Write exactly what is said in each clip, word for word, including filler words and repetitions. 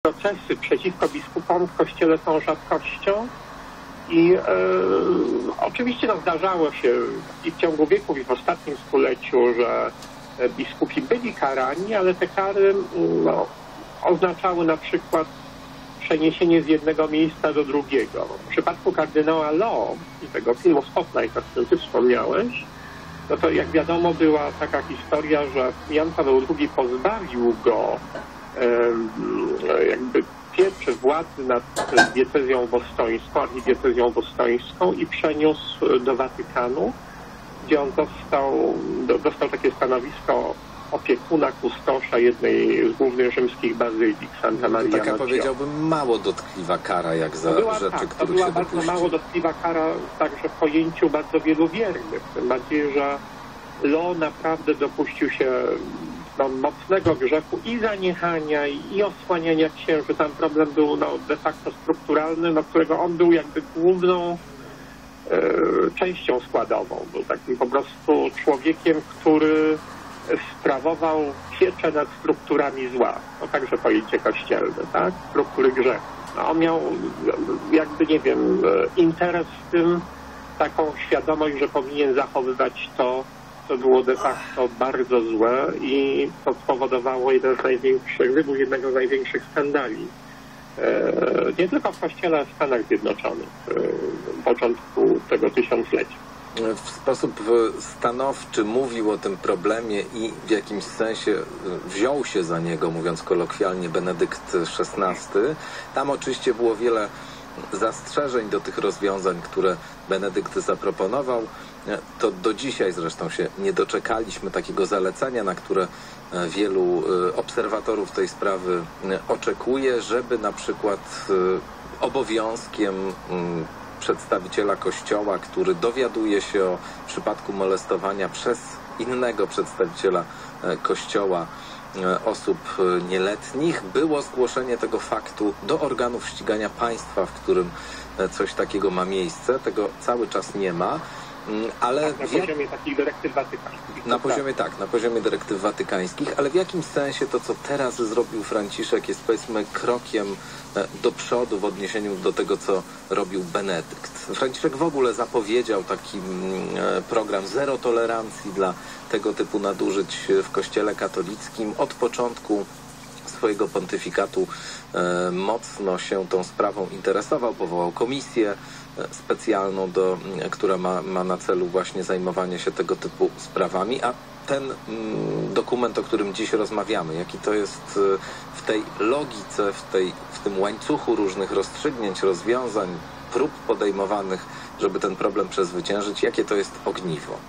procesy przeciwko biskupom w Kościele są rzadkością i e, oczywiście no, zdarzało się i w ciągu wieków, i w ostatnim stuleciu, że biskupi byli karani, ale te kary no, oznaczały na przykład przeniesienie z jednego miejsca do drugiego. W przypadku kardynała Lo i tego filmu Spotlight, o którym ty wspomniałeś, no to jak wiadomo była taka historia, że Jan Paweł drugi pozbawił go e, jakby pieczy władzy nad diecezją bostońską, archidiecezją bostońską i przeniósł do Watykanu, gdzie on dostał, dostał takie stanowisko opiekuna, kustosza jednej z głównych rzymskich bazylik, Santa Maria Taka, Maggiore. powiedziałbym, mało dotkliwa kara, jak za była, rzeczy, tak, których to była się bardzo dopuści. mało dotkliwa kara także w pojęciu bardzo wielu wiernych. Tym bardziej, że Lo naprawdę dopuścił się no, mocnego grzechu i zaniechania, i osłaniania księży. Tam problem był no, de facto strukturalny, no, którego on był jakby główną e, częścią składową. Był takim po prostu człowiekiem, który sprawował pieczę nad strukturami zła. To także pojęcie kościelne, tak? Struktury grzechu. No, on miał jakby, nie wiem, interes w tym, taką świadomość, że powinien zachowywać to, co było de facto bardzo złe i to spowodowało jeden z największych, wybuch jednego z największych skandali. E, nie tylko w Kościele, ale w Stanach Zjednoczonych w początku tego tysiąclecia. W sposób stanowczy mówił o tym problemie i w jakimś sensie wziął się za niego, mówiąc kolokwialnie, Benedykt szesnasty. Tam oczywiście było wiele zastrzeżeń do tych rozwiązań, które Benedykt zaproponował. To do dzisiaj zresztą się nie doczekaliśmy takiego zalecenia, na które wielu obserwatorów tej sprawy oczekuje, żeby na przykład obowiązkiem przedstawiciela Kościoła, który dowiaduje się o przypadku molestowania przez innego przedstawiciela Kościoła osób nieletnich, było zgłoszenie tego faktu do organów ścigania państwa, w którym coś takiego ma miejsce. Tego cały czas nie ma. Ale tak, na poziomie takich dyrektyw watykańskich. Na poziomie tak, na poziomie dyrektyw watykańskich, ale w jakimś sensie to, co teraz zrobił Franciszek, jest, powiedzmy, krokiem do przodu w odniesieniu do tego, co robił Benedykt. Franciszek w ogóle zapowiedział taki program zero tolerancji dla tego typu nadużyć w Kościele katolickim. Od początku swojego pontyfikatu e, mocno się tą sprawą interesował, powołał komisję specjalną, do, która ma, ma na celu właśnie zajmowanie się tego typu sprawami, a ten mm, dokument, o którym dziś rozmawiamy, jaki to jest w tej logice, w, tej, w tym łańcuchu różnych rozstrzygnięć, rozwiązań, prób podejmowanych, żeby ten problem przezwyciężyć, jakie to jest ogniwo?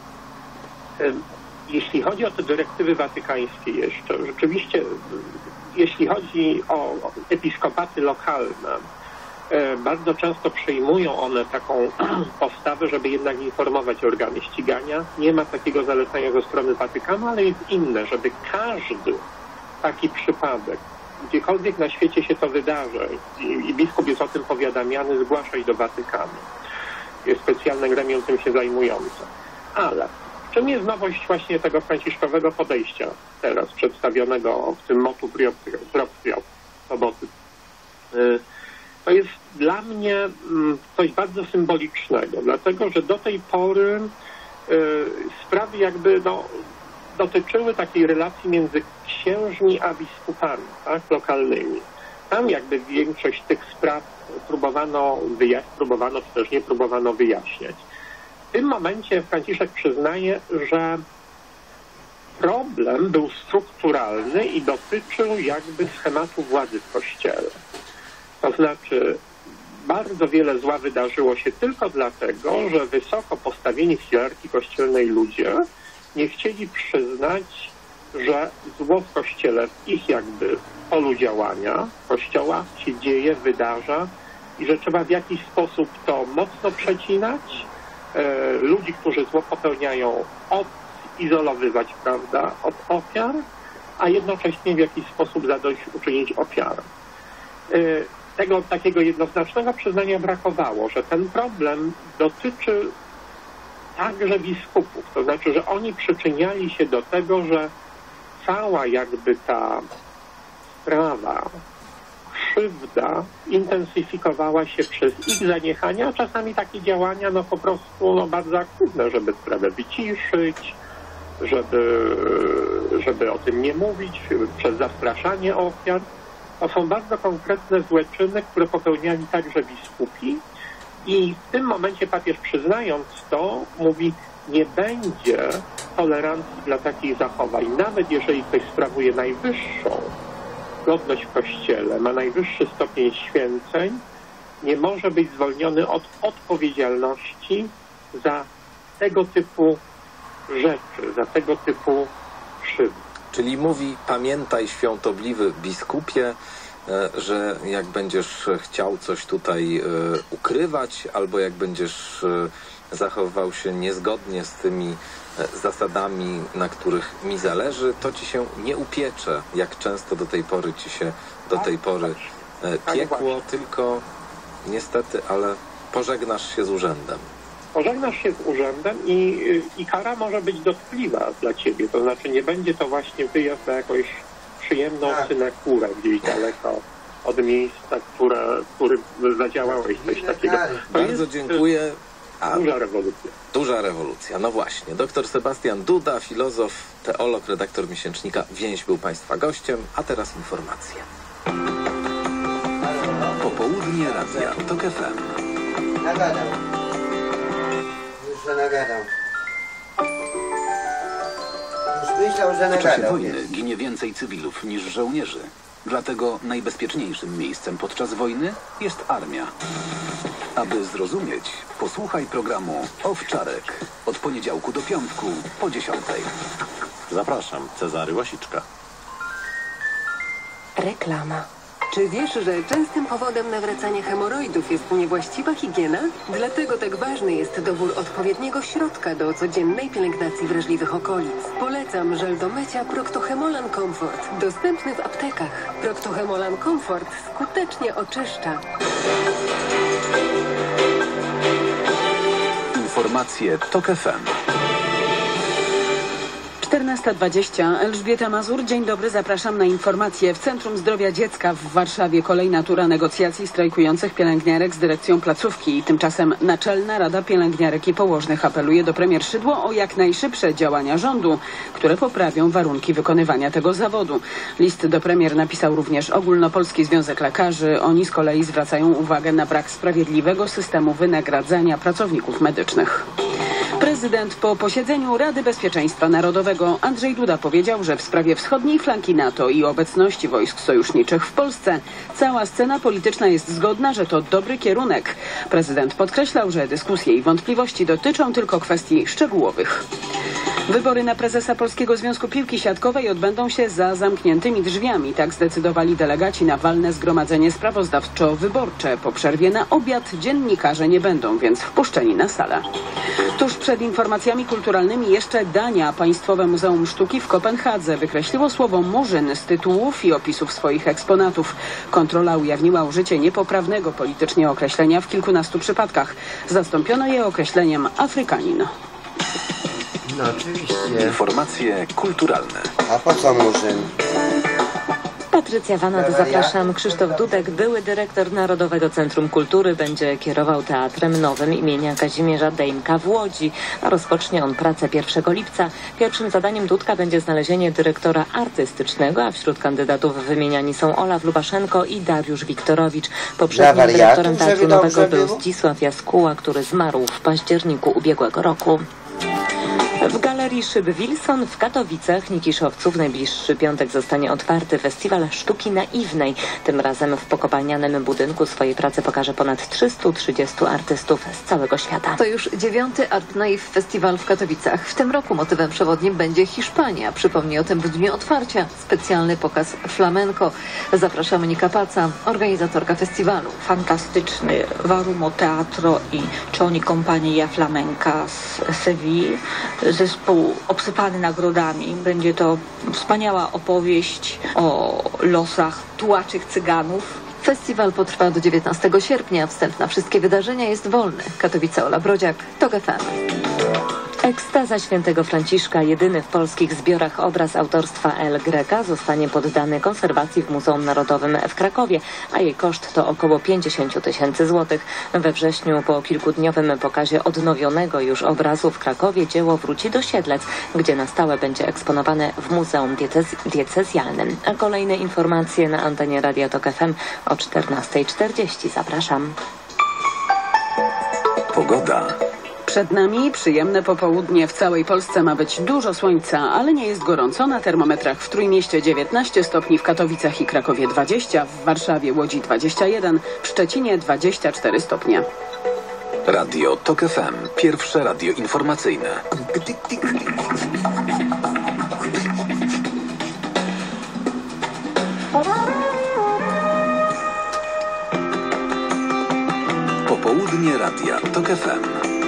Jeśli chodzi o te dyrektywy watykańskie jeszcze, rzeczywiście, jeśli chodzi o episkopaty lokalne, bardzo często przyjmują one taką postawę, żeby jednak informować organy ścigania. Nie ma takiego zalecenia ze strony Watykanu, ale jest inne, żeby każdy taki przypadek, gdziekolwiek na świecie się to wydarzy i, i biskup jest o tym powiadamiany, zgłaszać do Watykanu. Jest specjalne gremium tym się zajmujące. Ale w czym jest nowość właśnie tego franciszkowego podejścia teraz przedstawionego w tym motu proprio soboty? To jest dla mnie coś bardzo symbolicznego, dlatego że do tej pory sprawy jakby no, dotyczyły takiej relacji między księżmi a biskupami, tak, lokalnymi. Tam jakby większość tych spraw próbowano wyjaśnić, próbowano czy też nie próbowano wyjaśniać. W tym momencie Franciszek przyznaje, że problem był strukturalny i dotyczył jakby schematu władzy w Kościele. To znaczy bardzo wiele zła wydarzyło się tylko dlatego, że wysoko postawieni w hierarchii kościelnej ludzie nie chcieli przyznać, że zło w Kościele, w ich jakby polu działania Kościoła się dzieje, wydarza i że trzeba w jakiś sposób to mocno przecinać, e, ludzi, którzy zło popełniają, odizolowywać, prawda, od ofiar, a jednocześnie w jakiś sposób zadośćuczynić ofiarom. E, tego takiego jednoznacznego przyznania brakowało, że ten problem dotyczy także biskupów, to znaczy, że oni przyczyniali się do tego, że cała jakby ta sprawa krzywda intensyfikowała się przez ich zaniechania, a czasami takie działania no po prostu no, bardzo aktywne, żeby sprawę wyciszyć, żeby, żeby o tym nie mówić, przez zastraszanie ofiar. To są bardzo konkretne złe czyny, które popełniali także biskupi i w tym momencie papież, przyznając to, mówi, nie będzie tolerancji dla takich zachowań. Nawet jeżeli ktoś sprawuje najwyższą godność w Kościele, ma najwyższy stopień święceń, nie może być zwolniony od odpowiedzialności za tego typu rzeczy, za tego typu krzywdy. Czyli mówi, pamiętaj, świątobliwy biskupie, że jak będziesz chciał coś tutaj ukrywać, albo jak będziesz zachowywał się niezgodnie z tymi zasadami, na których mi zależy, to ci się nie upiecze, jak często do tej pory ci się do tej pory piekło, tylko niestety, ale pożegnasz się z urzędem. Pożegnasz się z urzędem i, i kara może być dotkliwa dla ciebie, to znaczy nie będzie to właśnie wyjazd na jakąś przyjemną synekurę gdzieś daleko od miejsca, które, w którym zadziałałeś coś takiego. To Bardzo jest dziękuję. A, duża rewolucja. Duża rewolucja, no właśnie. Doktor Sebastian Duda, filozof, teolog, redaktor miesięcznika Więź był Państwa gościem, a teraz informacje. Popołudnie Radia Tok F M. Nagadał. Już że nagadał. Już myślał, że W czasie nagadał. wojny ginie więcej cywilów niż żołnierzy. Dlatego najbezpieczniejszym miejscem podczas wojny jest armia. Aby zrozumieć, posłuchaj programu Owczarek od poniedziałku do piątku po dziesiątej. Zapraszam, Cezary Łasiczka. Reklama. Czy wiesz, że częstym powodem nawracania hemoroidów jest niewłaściwa higiena? Dlatego tak ważny jest dobór odpowiedniego środka do codziennej pielęgnacji wrażliwych okolic. Polecam żel do mycia Proctohemolan Comfort. Dostępny w aptekach. Proctohemolan Comfort skutecznie oczyszcza. Informacje Tok F M. czternasta dwadzieścia. Elżbieta Mazur. Dzień dobry, zapraszam na informacje. W Centrum Zdrowia Dziecka w Warszawie kolejna tura negocjacji strajkujących pielęgniarek z dyrekcją placówki. Tymczasem Naczelna Rada Pielęgniarek i Położnych apeluje do premier Szydło o jak najszybsze działania rządu, które poprawią warunki wykonywania tego zawodu. List do premier napisał również Ogólnopolski Związek Lekarzy. Oni z kolei zwracają uwagę na brak sprawiedliwego systemu wynagradzania pracowników medycznych. Prezydent po posiedzeniu Rady Bezpieczeństwa Narodowego Andrzej Duda powiedział, że w sprawie wschodniej flanki NATO i obecności wojsk sojuszniczych w Polsce cała scena polityczna jest zgodna, że to dobry kierunek. Prezydent podkreślał, że dyskusje i wątpliwości dotyczą tylko kwestii szczegółowych. Wybory na prezesa Polskiego Związku Piłki Siatkowej odbędą się za zamkniętymi drzwiami. Tak zdecydowali delegaci na walne zgromadzenie sprawozdawczo-wyborcze. Po przerwie na obiad dziennikarze nie będą więc wpuszczeni na salę. Tuż przed informacjami kulturalnymi jeszcze Dania. Państwowe Muzeum Sztuki w Kopenhadze wykreśliło słowo murzyn z tytułów i opisów swoich eksponatów. Kontrola ujawniła użycie niepoprawnego politycznie określenia w kilkunastu przypadkach. Zastąpiono je określeniem Afrykanin. No oczywiście. Informacje kulturalne. A po co murzyn? Patrycja Wanat, zapraszam. Krzysztof Dudek, były dyrektor Narodowego Centrum Kultury, będzie kierował Teatrem Nowym imienia Kazimierza Dejmka w Łodzi. Rozpocznie on pracę pierwszego lipca. Pierwszym zadaniem Dudka będzie znalezienie dyrektora artystycznego, a wśród kandydatów wymieniani są Olaf Lubaszenko i Dariusz Wiktorowicz. Poprzednim dyrektorem Teatru Nowego był Zdzisław Jaskuła, który zmarł w październiku ubiegłego roku. W Galerii Szyb Wilson w Katowicach Nikiszowcu w najbliższy piątek zostanie otwarty Festiwal Sztuki Naiwnej. Tym razem w pokopalnianym budynku swoje prace pokaże ponad trzystu trzydziestu artystów z całego świata. To już dziewiąty Art Naiv Festiwal w Katowicach. W tym roku motywem przewodnim będzie Hiszpania. Przypomni o tym w dniu otwarcia specjalny pokaz flamenco. Zaprasza Monika Paca, organizatorka festiwalu. Fantastyczny Warumo Teatro i Czoni Kompania Flamenca z Sewilli. Zespół obsypany nagrodami. Będzie to wspaniała opowieść o losach tułaczych cyganów. Festiwal potrwa do dziewiętnastego sierpnia. Wstęp na wszystkie wydarzenia jest wolny. Katowice, Ola Brodziak, Tok F M. Ekstaza świętego Franciszka, jedyny w polskich zbiorach obraz autorstwa El Greca, zostanie poddany konserwacji w Muzeum Narodowym w Krakowie, a jej koszt to około pięćdziesiąt tysięcy złotych. We wrześniu po kilkudniowym pokazie odnowionego już obrazu w Krakowie dzieło wróci do Siedlec, gdzie na stałe będzie eksponowane w Muzeum Diecez- Diecezjalnym. A kolejne informacje na antenie Radia Tok F M o czternasta czterdzieści. Zapraszam. Pogoda. Przed nami przyjemne popołudnie. W całej Polsce ma być dużo słońca, ale nie jest gorąco. Na termometrach w Trójmieście dziewiętnaście stopni, w Katowicach i Krakowie dwadzieścia, w Warszawie, Łodzi dwadzieścia jeden, w Szczecinie dwadzieścia cztery stopnie. Radio Tok F M. Pierwsze radio informacyjne. Popołudnie Radia Tok F M.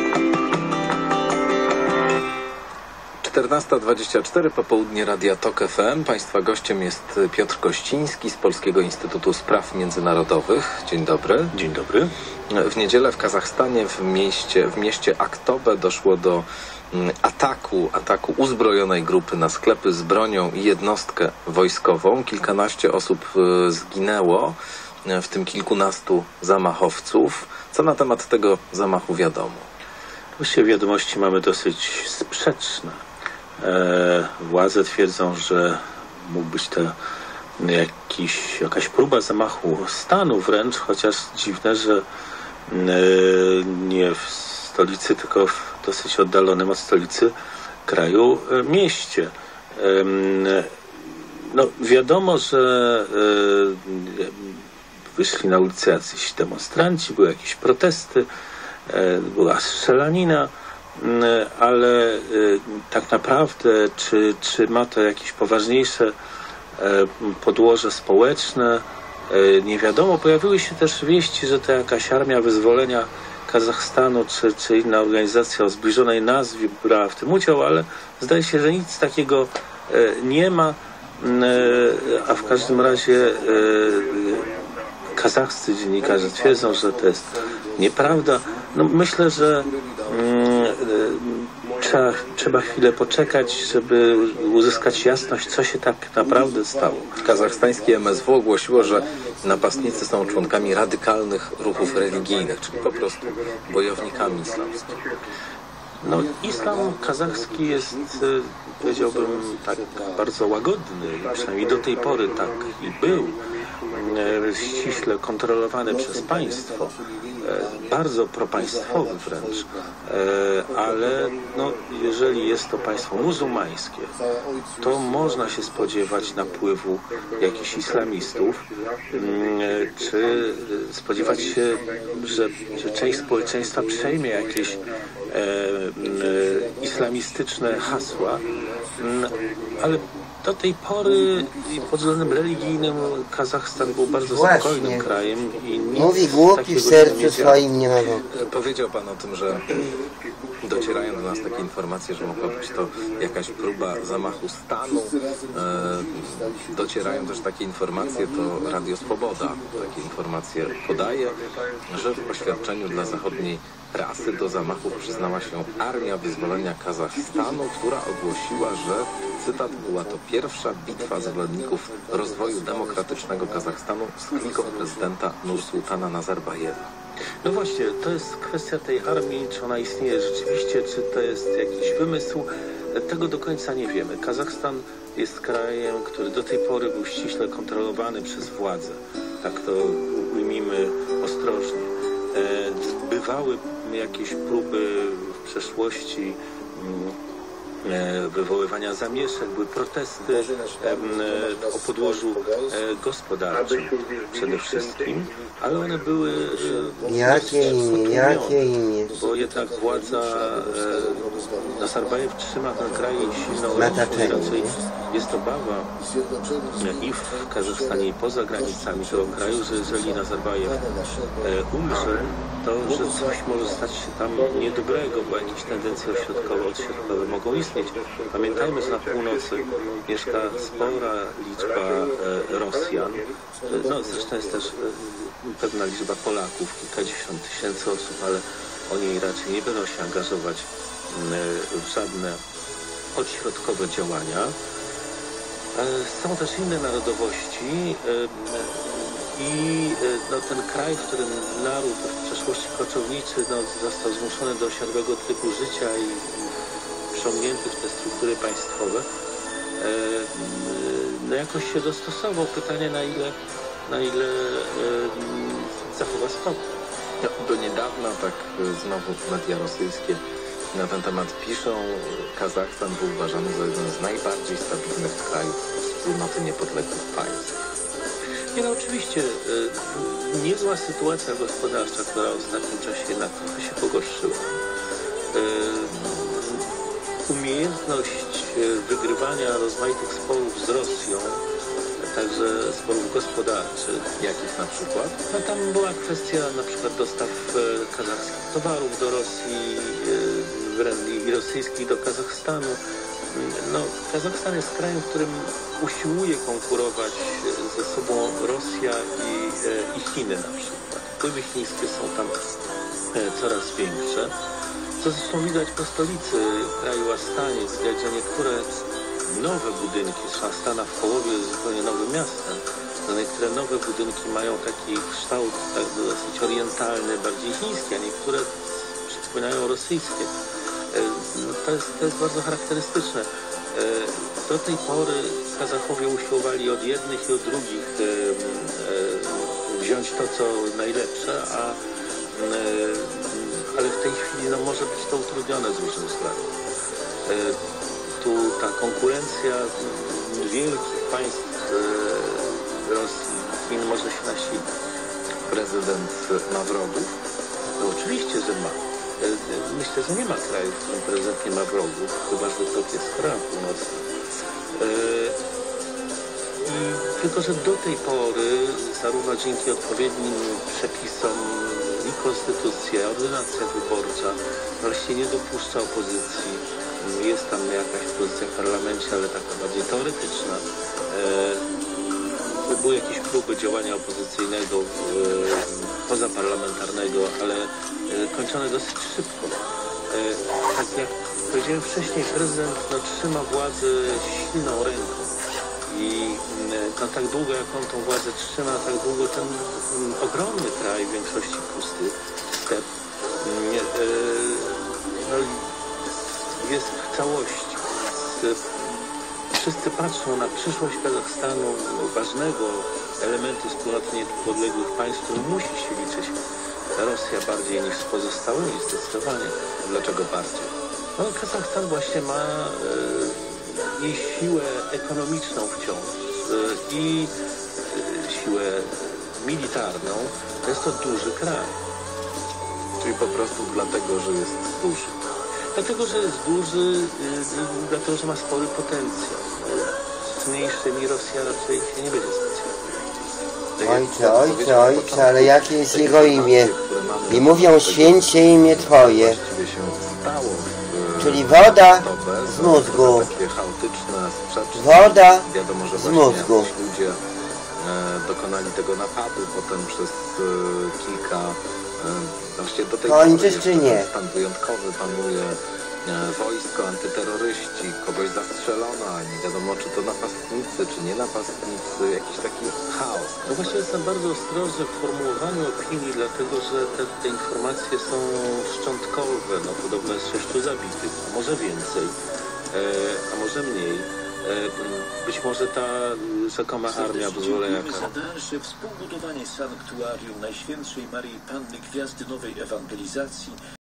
czternasta dwadzieścia cztery, popołudnie Radia Tok F M. Państwa gościem jest Piotr Kościński z Polskiego Instytutu Spraw Międzynarodowych. Dzień dobry. Dzień dobry. W niedzielę w Kazachstanie, w mieście, w mieście Aktobe doszło do ataku, ataku uzbrojonej grupy na sklepy z bronią i jednostkę wojskową. Kilkanaście osób zginęło, w tym kilkunastu zamachowców. Co na temat tego zamachu wiadomo? Właściwie wiadomości mamy dosyć sprzeczne. E, władze twierdzą, że mógł być to jakiś, jakaś próba zamachu stanu wręcz, chociaż dziwne, że e, nie w stolicy, tylko w dosyć oddalonym od stolicy kraju e, mieście. E, no, wiadomo, że e, wyszli na ulicę jacyś demonstranci, były jakieś protesty, była strzelanina, ale tak naprawdę czy, czy ma to jakieś poważniejsze podłoże społeczne, nie wiadomo. Pojawiły się też wieści, że to jakaś Armia Wyzwolenia Kazachstanu czy, czy inna organizacja o zbliżonej nazwie brała w tym udział, ale zdaje się, że nic takiego nie ma, a w każdym razie kazachscy dziennikarze twierdzą, że to jest nieprawda. No myślę, że mm, trzeba, trzeba chwilę poczekać, żeby uzyskać jasność, co się tak naprawdę stało. Kazachstańskie M S W ogłosiło, że napastnicy są członkami radykalnych ruchów religijnych, czyli po prostu bojownikami islamskimi. No, islam kazachski jest, powiedziałbym, tak bardzo łagodny, przynajmniej do tej pory tak i był, ściśle kontrolowany przez państwo, bardzo propaństwowy wręcz, ale no, jeżeli jest to państwo muzułmańskie, to można się spodziewać napływu jakichś islamistów, czy spodziewać się, że, że część społeczeństwa przejmie jakieś e, e, islamistyczne hasła, ale do tej pory pod względem religijnym Kazachstan był bardzo Właśnie. spokojnym krajem i nic Mówi głupi w sercu swoim nie ma. Powiedział Pan o tym, że docierają do nas takie informacje, że mogła być to jakaś próba zamachu stanu. E, docierają też takie informacje, to Radio Swoboda takie informacje podaje, że w oświadczeniu dla zachodniej prasy do zamachów przyznała się Armia Wyzwolenia Kazachstanu, która ogłosiła, że, cytat, była to pierwsza bitwa zwolenników rozwoju demokratycznego Kazachstanu z kliką prezydenta Nursultana Nazarbajewa. No właśnie, to jest kwestia tej armii, czy ona istnieje rzeczywiście, czy to jest jakiś wymysł. Tego do końca nie wiemy. Kazachstan jest krajem, który do tej pory był ściśle kontrolowany przez władzę. Tak to ujmijmy ostrożnie. Bywały jakieś próby w przeszłości wywoływania zamieszek, były protesty o podłożu gospodarczym przede wszystkim, ale one były Jakie imię, jakie imię? bo jednak władza Nazarbajew trzyma ten kraj silną ręką, raczej jest obawa i w Kazachstanie i poza granicami tego kraju, że jeżeli Nazarbajew umrze, to że coś może stać się tam niedobrego, bo jakieś tendencje ośrodkowe, odśrodkowe mogą istnieć. Pamiętajmy, że na północy mieszka spora liczba e, Rosjan, no zresztą jest też e, pewna liczba Polaków, kilkadziesiąt tysięcy osób, ale oni raczej nie będą się angażować w żadne odśrodkowe działania. Są też inne narodowości i no, ten kraj, w którym naród w przeszłości koczowniczy no, został zmuszony do osiadłego trybu życia i wciągnięty w te struktury państwowe, no jakoś się dostosował. Pytanie, na ile, na ile zachowa spokój. No, do niedawna, tak znowu media rosyjskie na ten temat piszą, Kazachstan był uważany za jeden z najbardziej stabilnych krajów wspólnoty niepodległych państw. Nie, no oczywiście y, niezła sytuacja gospodarcza, która w ostatnim czasie jednak trochę się pogorszyła. Y, umiejętność wygrywania rozmaitych sporów z Rosją, także sporów gospodarczych. Jakich na przykład? No tam była kwestia na przykład dostaw kazachskich towarów do Rosji i rosyjskich do Kazachstanu. No, Kazachstan jest krajem, w którym usiłuje konkurować ze sobą Rosja i, i Chiny na przykład. Wpływy chińskie są tam coraz większe. Co zresztą widać po stolicy kraju Astanie, widać, że niektóre nowe budynki, Astana w połowie jest zupełnie nowym miastem, że niektóre nowe budynki mają taki kształt tak dosyć orientalny, bardziej chiński, a niektóre przypominają rosyjskie. To jest, to jest bardzo charakterystyczne. Do tej pory Kazachowie usiłowali od jednych i od drugich wziąć to, co najlepsze, a, ale w tej chwili no, może być to utrudnione z różnych względów. Tu ta konkurencja wielkich państw Rosji, Chin może się nasilić. Prezydent ma wrogów? No oczywiście, że ma. Myślę, że nie ma kraju, w którym prezydent nie ma wrogów, chyba że to jest Korea Północna. I tylko, że do tej pory, zarówno dzięki odpowiednim przepisom i konstytucja, ordynacja wyborcza, właściwie nie dopuszcza opozycji. Jest tam jakaś pozycja w parlamencie, ale taka bardziej teoretyczna. Były jakieś próby działania opozycyjnego, pozaparlamentarnego, ale kończone dosyć szybko. Tak jak powiedziałem wcześniej, prezydent no, trzyma władzę silną ręką i no, tak długo jak on tą władzę trzyma, tak długo ten ogromny kraj, w większości pusty step, no, jest w całości. Wszyscy patrzą na przyszłość Kazachstanu, ważnego elementu wspólnoty niepodległych państw, który musi się liczyć Rosja bardziej niż z pozostałymi, zdecydowanie. Dlaczego bardziej? No, Kazachstan właśnie ma e, jej siłę ekonomiczną wciąż e, i e, siłę militarną. Jest to duży kraj. Czyli po prostu dlatego, że jest duży. Dlatego, że jest duży, e, dlatego, że ma spory potencjał. Z mniejszymi Rosja raczej się nie będzie specjalnie. Ojcze, ojcze, ojcze, ale jakie jest jego imię? I mówią święcie imię Twoje. Czyli woda z mózgu. Woda z mózgu. Ludzie dokonali tego napadu, potem przez kilka, właściwie do tej pory czy nie? Stan wyjątkowy panuje, wojsko, antyterroryści, kogoś zastrzelono, a nie wiadomo, czy to napastnicy, czy nie napastnicy, jakiś taki chaos. No właśnie jestem bardzo ostrożny w formułowaniu opinii, dlatego że te, te informacje są szczątkowe. No, podobno jest sześciu zabitych, a może więcej, e, a może mniej. E, być może ta rzekoma armia Buzolejaka. za dalsze współbudowanie sanktuarium Najświętszej Maryi Panny Gwiazdy Nowej Ewangelizacji